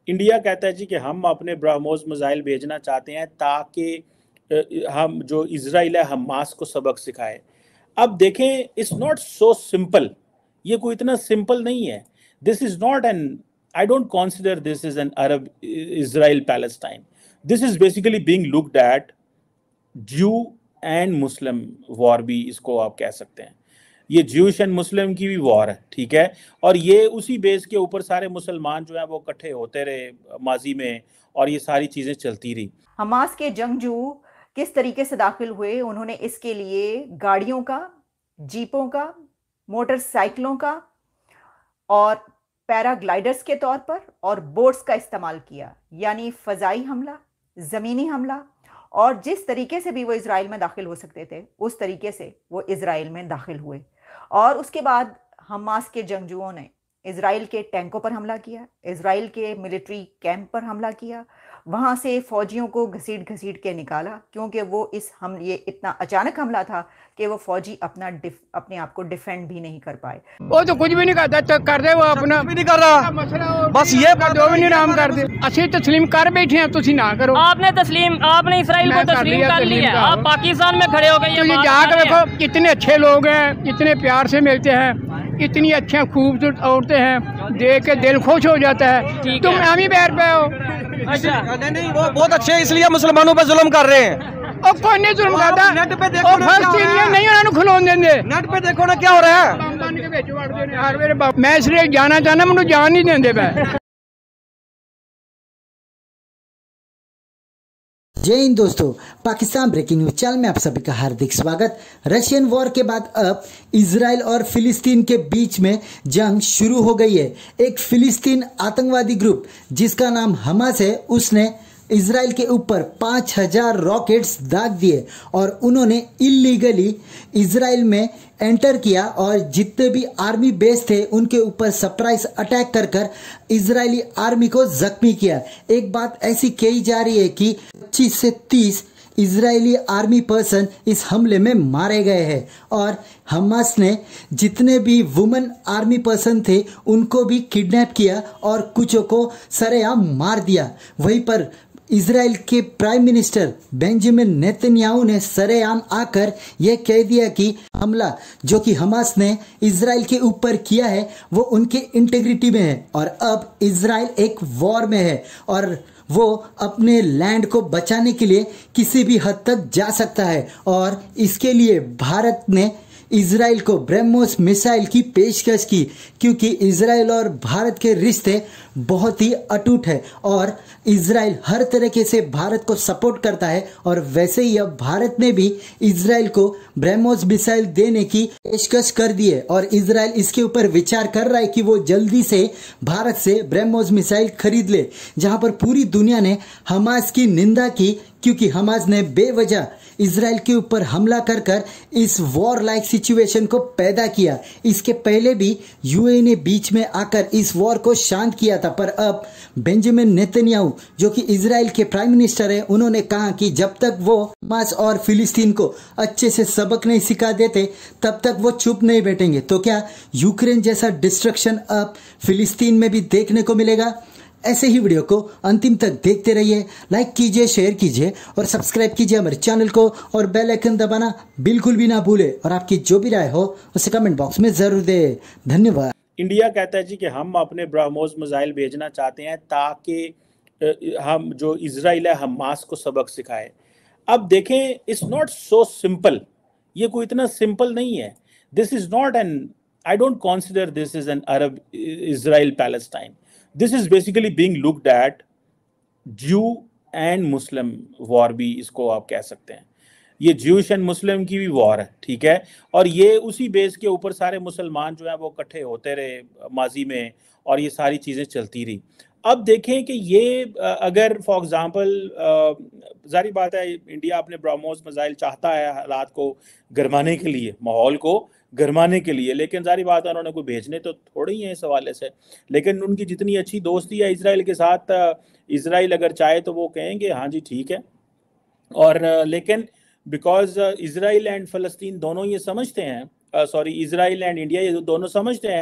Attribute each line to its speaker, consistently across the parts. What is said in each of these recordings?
Speaker 1: India कहता है जी कि हम अपने ब्रह्मोस मिसाइल भेजना चाहते हैं ताकि हम जो इसराइल है हमास को सबक सिखाए। अब देखें, इट्स नॉट सो सिंपल। ये कोई इतना सिंपल नहीं है। This is not an, I don't consider this is an Arab Israel Palestine. This is basically being looked at Jew and Muslim war भी इसको आप कह सकते हैं। ये ज्यूश एंड मुस्लिम की भी वॉर है, ठीक है। और ये उसी बेस के ऊपर सारे मुसलमान जो है वो इकट्ठे होते रहे माजी में, और ये सारी चीज़ें चलती रही।
Speaker 2: हमास के जंगजू किस तरीके से दाखिल हुए, उन्होंने इसके लिए गाड़ियों का, जीपों का, मोटरसाइकिलों का और पैराग्लाइडर्स के तौर पर और बोट्स का इस्तेमाल किया, यानी फ़ज़ाई हमला, ज़मीनी हमला। और जिस तरीके से भी वो इज़राइल में दाखिल हो सकते थे उस तरीके से वो इज़राइल में दाखिल हुए। और उसके बाद हमास के जंगजुओं ने इज़राइल के टैंकों पर हमला किया, इज़राइल के मिलिट्री कैंप पर हमला किया, वहाँ से फौजियों को घसीट घसीट के निकाला, क्योंकि वो ये इतना अचानक हमला था कि वो फौजी अपने आप को डिफेंड भी नहीं कर पाए।
Speaker 3: वो तो कुछ भी नहीं करता, तो कर दे वो अपना भी नहीं कर रहा, बस ये जो भी नहीं नाम कर दे। असली तस्लीम कर बैठे हैं, तुसी ना करो।
Speaker 4: आपने इसराइल को तस्लीम कर लिया, आप पाकिस्तान में खड़े हो गए।
Speaker 3: तो ये जाकर देखो कितने अच्छे लोग हैं, कितने प्यार से मिलते हैं, इतनी अच्छी खूबसूरत औरतें हैं, देख के दिल खुश हो जाता है। तुम आमी बैर पे हो।
Speaker 4: अच्छा
Speaker 5: नहीं, वो बहुत अच्छे हैं, इसलिए मुसलमानों पर जुल्म कर रहे हैं।
Speaker 3: और कोई नहीं जुल्म करता,
Speaker 5: नेट पे देखो ना,
Speaker 3: फलस्तीनियन नहीं उन्होंने खिलौन देंगे।
Speaker 5: नेट पे देखो ना क्या हो रहा है।
Speaker 3: मैं इसलिए जाना चाहना, मैंने जान नहीं देंगे।
Speaker 6: जय हिंद दोस्तों, पाकिस्तान ब्रेकिंग न्यूज चैनल में आप सभी का हार्दिक स्वागत। रशियन वॉर के बाद अब इजराइल और फिलिस्तीन के बीच में जंग शुरू हो गई है। एक फिलिस्तीन आतंकवादी ग्रुप जिसका नाम हमास है, उसने इजराइल के ऊपर 5000 रॉकेट्स दाग दिए और उन्होंने इलीगली इजराइल में एंटर किया और जितने भी आर्मी बेस थे उनके ऊपर सरप्राइज अटैक कर कर इजरायली आर्मी को जख्मी किया। एक बात ऐसी कही जा रही है कि 25 से 30 इजरायली आर्मी पर्सन इस हमले में मारे गए हैं और हमास ने जितने भी वुमेन आर्मी पर्सन थे उनको भी किडनैप किया और कुछों को सरेआम मार दिया। वहीं पर इजराइल के प्राइम मिनिस्टर बेंजामिन नेतन्याहू ने सरेआम आकर यह कह दिया कि हमला जो कि हमास ने इजराइल के ऊपर किया है वो उनके इंटेग्रिटी में है और अब इजराइल एक वॉर में है और वो अपने लैंड को बचाने के लिए किसी भी हद तक जा सकता है। और इसके लिए भारत ने इजराइल को ब्रह्मोस मिसाइल की पेशकश की, क्योंकि इजराइल और भारत के रिश्ते बहुत ही अटूट है और इजराइल हर तरीके से भारत को सपोर्ट करता है। और वैसे ही अब भारत ने भी इजराइल को ब्रह्मोस मिसाइल देने की पेशकश कर दी है और इजराइल इसके ऊपर विचार कर रहा है कि वो जल्दी से भारत से ब्रह्मोस मिसाइल खरीद ले। जहां पर पूरी दुनिया ने हमास की निंदा की, क्योंकि हमास ने बेवजह इजराइल के ऊपर हमला कर कर इस वॉर लाइक सिचुएशन को पैदा किया। इसके पहले भी यूएई ने बीच में आकर इस वॉर को शांत किया था, पर अब बेंजामिन नेतन्याहू जो कि इजराइल के प्राइम मिनिस्टर हैं, उन्होंने कहा कि जब तक वो हमास और फिलिस्तीन को अच्छे से सबक नहीं सिखा देते तब तक वो चुप नहीं बैठेंगे। तो क्या यूक्रेन जैसा डिस्ट्रक्शन अब फिलिस्तीन में भी देखने को मिलेगा? ऐसे ही वीडियो को अंतिम तक देखते रहिए, लाइक कीजिए, शेयर कीजिए और सब्सक्राइब कीजिए हमारे चैनल को और बेल आइकन दबाना बिल्कुल भी ना भूले और आपकी जो भी राय हो उसे कमेंट बॉक्स में जरूर दे। धन्यवाद।
Speaker 1: इंडिया कहता है जी कि हम अपने ब्रह्मोस मिसाइल भेजना चाहते हैं ताकि हम जो इसराइल है हमास को सबक सिखाए। अब देखें, इट्स नॉट सो सिंपल। ये कोई इतना सिंपल नहीं है। This is not an, I don't consider this is an Arab Israel Palestine. This is basically being looked at Jew and Muslim war भी इसको आप कह सकते हैं। ये ज्यूश एंड मुस्लिम की भी वॉर है, ठीक है। और ये उसी बेस के ऊपर सारे मुसलमान जो है वो इकट्ठे होते रहे माजी में, और ये सारी चीज़ें चलती रही। अब देखें कि ये अगर फॉर एग्जांपल जारी बात है, इंडिया अपने ब्रह्मोस मिसाइल चाहता है हालात को गरमाने के लिए, माहौल को गरमाने के लिए, लेकिन जारी बात है उन्होंने कोई भेजने तो थोड़े ही हैं इस हवाले से। लेकिन उनकी जितनी अच्छी दोस्ती है इसराइल के साथ, इसराइल अगर चाहे तो वो कहेंगे हाँ जी ठीक है। और लेकिन बिकॉज इसराइल एंड फ़लस्तीन दोनों ये समझते हैं, सॉरी इसराइल एंड इंडिया ये दोनों समझते हैं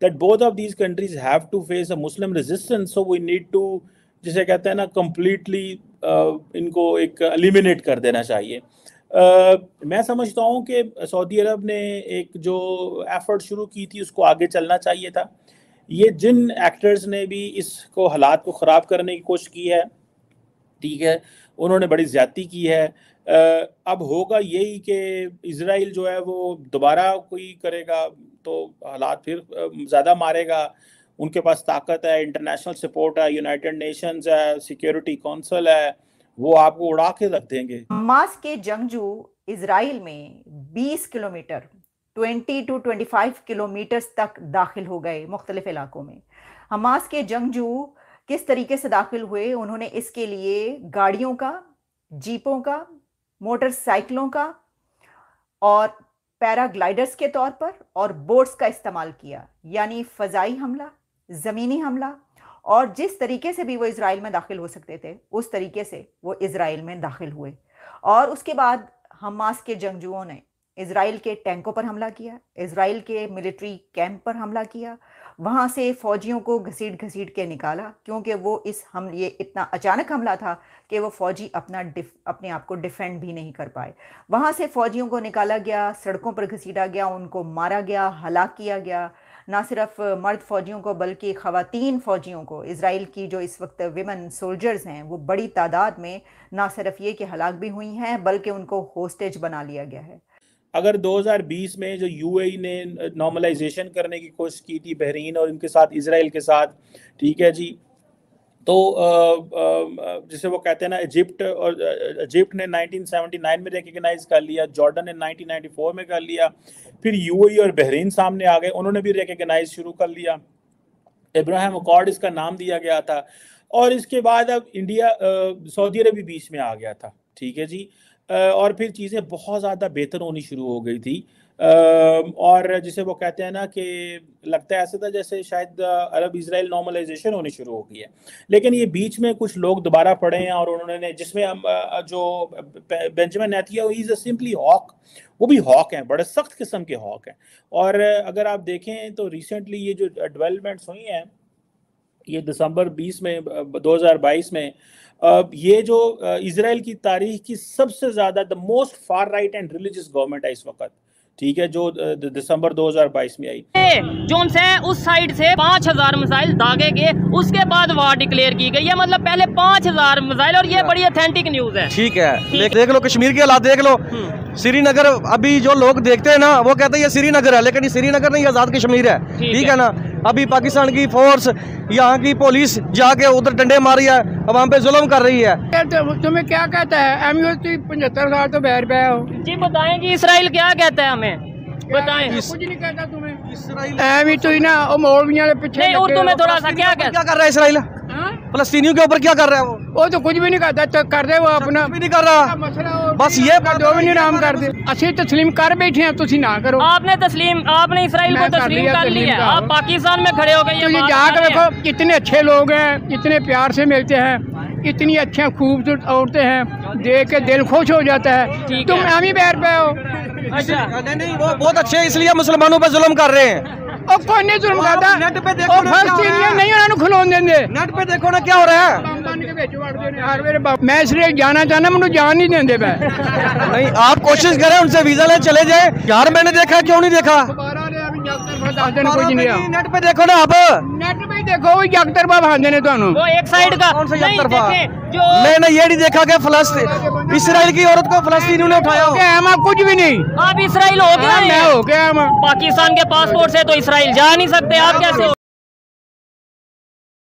Speaker 1: that both of these countries have to face a Muslim resistance, so we need to, जिसे कहते हैं ना, completely इनको एक eliminate कर देना चाहिए। मैं समझता हूँ कि सऊदी अरब ने एक जो एफर्ट शुरू की थी उसको आगे चलना चाहिए था। ये जिन एक्टर्स ने भी इसको हालात को ख़राब करने की कोशिश की है, ठीक है, उन्होंने बड़ी ज़्यादती की है। अब होगा यही कि इजराइल जो है वो दोबारा कोई करेगा तो हालात फिर ज़्यादा मारेगा। उनके पास ताकत है, इंटरनेशनल सपोर्ट है, यूनाइटेड नेशंस है, सिक्योरिटी काउंसिल है, वो आपको उड़ा के रख देंगे।
Speaker 2: हमास के जंगजू इजराइल में 20 किलोमीटर 20 to 25 किलोमीटर तक दाखिल हो गए मुख्तलिफ इलाकों में। हमास के जंगजू किस तरीके से दाखिल हुए, उन्होंने इसके लिए गाड़ियों का, जीपों का, मोटरसाइकिलों का और पैराग्लाइडर्स के तौर पर और बोट्स का इस्तेमाल किया, यानी फ़ज़ाई हमला, ज़मीनी हमला, और जिस तरीके से भी वो इज़राइल में दाखिल हो सकते थे उस तरीके से वो इज़राइल में दाखिल हुए। और उसके बाद हमास के जंगजुओं ने इज़राइल के टैंकों पर हमला किया, इज़राइल के मिलिट्री कैंप पर हमला किया, वहाँ से फ़ौजियों को घसीट घसीट के निकाला, क्योंकि वो ये इतना अचानक हमला था कि वो फ़ौजी अपने आप को डिफेंड भी नहीं कर पाए। वहाँ से फ़ौजियों को निकाला गया, सड़कों पर घसीटा गया, उनको मारा गया, हलाक किया गया। ना सिर्फ मर्द फ़ौजियों को बल्कि ख़वातीन फ़ौजियों को, इज़राइल की जो इस वक्त विमेन सोल्जर्स हैं वो बड़ी तादाद में ना सिर्फ ये कि हलाक भी हुई हैं बल्कि उनको होस्टेज बना लिया गया है।
Speaker 1: अगर 2020 में जो यूएई ने नॉर्मलाइजेशन करने की कोशिश की थी बहरीन और इनके साथ, इजराइल के साथ, ठीक है जी, तो जिसे वो कहते हैं ना, इजिप्ट ने 1979 में रिकग्नाइज कर लिया, जॉर्डन ने 1994 में कर लिया, फिर यूएई और बहरीन सामने आ गए, उन्होंने भी रिकग्नाइज शुरू कर लिया। इब्राहिम अकॉर्ड इसका नाम दिया गया था। और इसके बाद अब इंडिया, सऊदी अरब भी बीच में आ गया था, ठीक है जी, और फिर चीज़ें बहुत ज़्यादा बेहतर होनी शुरू हो गई थी। और जिसे वो कहते हैं ना कि लगता है ऐसा था जैसे शायद अरब इजराइल नॉर्मलाइजेशन होनी शुरू हो गई है। लेकिन ये बीच में कुछ लोग दोबारा पड़े हैं और उन्होंने, जिसमें जो Benjamin Netanyahu, he is a simply hawk, वो भी हॉक हैं, बड़े सख्त किस्म के हॉक हैं। और अगर आप देखें तो रिसेंटली ये जो डेवलपमेंट्स हुई हैं, ये दिसंबर 2022 में ये जो इजराइल की तारीख की सबसे ज़्यादा the most far right and religious government है इस वक्त, ठीक है, जो दिसंबर 2022 में आई।
Speaker 4: जोन से उस साइड से 5000 मिसाइल दागे गए, उसके बाद वार डिक्लेयर की गई है। मतलब पहले 5000 मिसाइल, और ये बड़ी ऑथेंटिक न्यूज है। ठीक है,
Speaker 5: देख लो कश्मीर के हालात देख लो। श्रीनगर, अभी जो लोग देखते हैं ना वो कहते हैं ये श्रीनगर है, लेकिन ये श्रीनगर नहीं, आज़ाद कश्मीर है, ठीक है ना। अभी पाकिस्तान की फोर्स, यहाँ की पुलिस जाके उधर डंडे मारी है, वहाँ पे जुल्म कर रही है।
Speaker 3: तुम्हें क्या कहता है 75 साल तो बैर पे हो
Speaker 4: जी, बताएं जी इसराइल क्या कहता है, हमें बताएं।
Speaker 3: कुछ नहीं कहता तुम्हें इसराइल, तो ना वो मौलवियों के पीछे
Speaker 4: नहीं, उर्दू में थोड़ा सा क्या
Speaker 5: कर रहा है इसराइल, फलस्तीनियों के ऊपर क्या कर रहा है
Speaker 3: वो तो कुछ भी नहीं करता, तो कर दे वो अपना,
Speaker 5: भी नहीं कर रहा, बस ये
Speaker 3: दो भी नहीं नाम कर दे। असली तस्लीम कर बैठे हैं, तुसी ना करो।
Speaker 4: आपने इसराइल को तस्लीम कर लिया, आप पाकिस्तान में खड़े हो गए।
Speaker 3: तो जाकर देखो कितने अच्छे लोग हैं, इतने प्यार से मिलते हैं, इतनी अच्छी खूबसूरत औरतें हैं, देख के दिल खुश हो जाता है। तुम आमी पैर पे हो।
Speaker 5: अच्छा, नहीं, वो बहुत अच्छे, इसलिए मुसलमानों पर जुल्म कर रहे हैं।
Speaker 3: और कोई नहीं जुल्म करता,
Speaker 5: नेट पे देखो ना,
Speaker 3: नहीं उन्होंने खिलौन देंगे।
Speaker 5: नेट पे देखो ना क्या हो रहा है।
Speaker 3: मैं इसलिए जाना चाहना, मुझे जान नहीं देंगे।
Speaker 5: नहीं, आप कोशिश करें उनसे वीजा ले चले जाए यार। मैंने देखा, क्यों नहीं देखा? नेट पे देखो ना, आप
Speaker 3: नेट पे देखो, जगतरबा भांजे ने
Speaker 4: वो एक साइड का
Speaker 5: मैंने ये नहीं देखा कि फलस्तीन, इसराइल की औरत को फलस्तीनियों ने उठाया।
Speaker 3: कुछ भी नहीं,
Speaker 4: आप इसराइल हो गया,
Speaker 3: मैं हो गया।
Speaker 4: पाकिस्तान के पासपोर्ट से तो इसराइल जा नहीं सकते, आप कैसे?